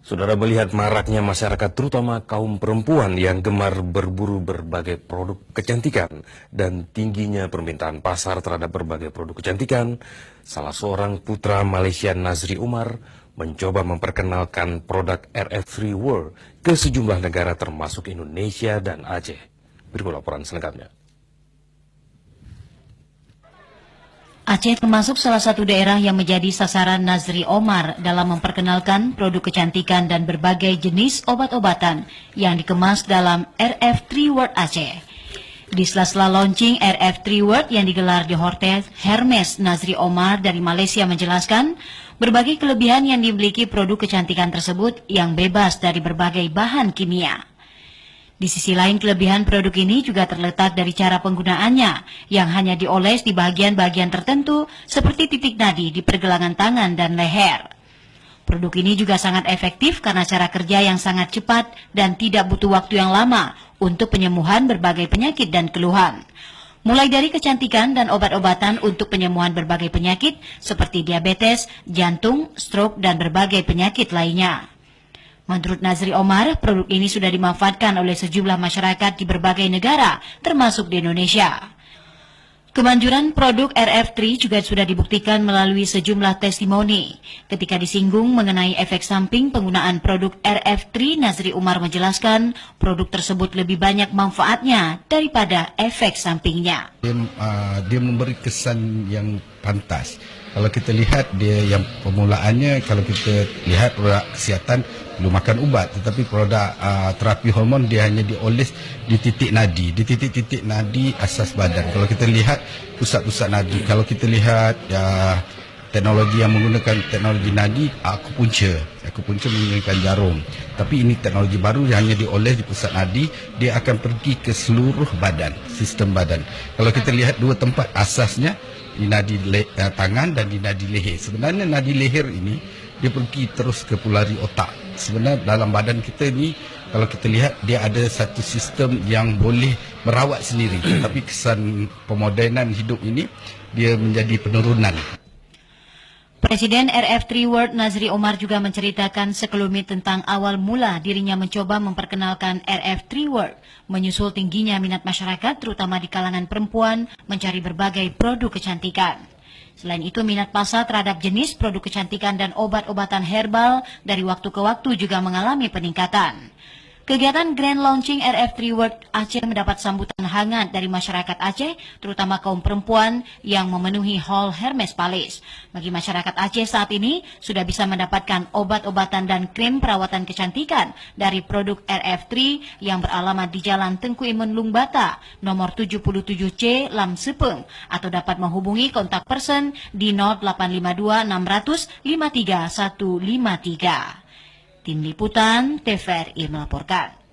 Saudara, melihat maraknya masyarakat terutama kaum perempuan yang gemar berburu berbagai produk kecantikan dan tingginya permintaan pasar terhadap berbagai produk kecantikan, salah seorang putra Malaysia, Nazri Umar, mencoba memperkenalkan produk RF Free World ke sejumlah negara termasuk Indonesia dan Aceh. Berikut laporan selengkapnya. Aceh termasuk salah satu daerah yang menjadi sasaran Nazri Umar dalam memperkenalkan produk kecantikan dan berbagai jenis obat-obatan yang dikemas dalam RF Free World Aceh. Di sela-sela launching RF Free World yang digelar di Hotel Hermes, Nazri Umar dari Malaysia menjelaskan berbagai kelebihan yang dimiliki produk kecantikan tersebut yang bebas dari berbagai bahan kimia. Di sisi lain, kelebihan produk ini juga terletak dari cara penggunaannya yang hanya dioles di bagian-bagian tertentu seperti titik nadi di pergelangan tangan dan leher. Produk ini juga sangat efektif karena cara kerja yang sangat cepat dan tidak butuh waktu yang lama untuk penyembuhan berbagai penyakit dan keluhan. Mulai dari kecantikan dan obat-obatan untuk penyembuhan berbagai penyakit seperti diabetes, jantung, stroke, dan berbagai penyakit lainnya. Menurut Nazri Umar, produk ini sudah dimanfaatkan oleh sejumlah masyarakat di berbagai negara, termasuk di Indonesia. Kemanjuran produk RF3 juga sudah dibuktikan melalui sejumlah testimoni. Ketika disinggung mengenai efek samping penggunaan produk RF3, Nazri Umar menjelaskan produk tersebut lebih banyak manfaatnya daripada efek sampingnya. Dia memberi kesan yang pantas. Kalau kita lihat dia yang permulaannya, kalau kita lihat produk kesihatan belum makan ubat, tetapi produk terapi hormon dia hanya dioles di titik nadi, di titik-titik nadi asas badan. Kalau kita lihat pusat-pusat nadi, kalau kita lihat teknologi yang menggunakan teknologi nadi, akupuntur menggunakan jarum. Tapi ini teknologi baru yang hanya dioles di pusat nadi, dia akan pergi ke seluruh badan, sistem badan. Kalau kita lihat dua tempat asasnya, di nadi tangan dan di nadi leher. Sebenarnya nadi leher ini dia pergi terus ke pulari otak. Sebenarnya dalam badan kita ni, kalau kita lihat dia ada satu sistem yang boleh merawat sendiri. Tetapi kesan pemodenan hidup ini dia menjadi penurunan. Presiden RF3 World Nazri Umar juga menceritakan sekelumit tentang awal mula dirinya mencoba memperkenalkan RF3 World, menyusul tingginya minat masyarakat terutama di kalangan perempuan mencari berbagai produk kecantikan. Selain itu, minat pasar terhadap jenis produk kecantikan dan obat-obatan herbal dari waktu ke waktu juga mengalami peningkatan. Kegiatan Grand Launching RF3 World Aceh mendapat sambutan hangat dari masyarakat Aceh, terutama kaum perempuan yang memenuhi Hall Hermes Palace. Bagi masyarakat Aceh saat ini, sudah bisa mendapatkan obat-obatan dan krim perawatan kecantikan dari produk RF3 yang beralamat di Jalan Tengku Imun Lungbata, nomor 77C, Lam Sepeng, atau dapat menghubungi kontak person di 0852 600 53153. Tim Liputan TVRI melaporkan.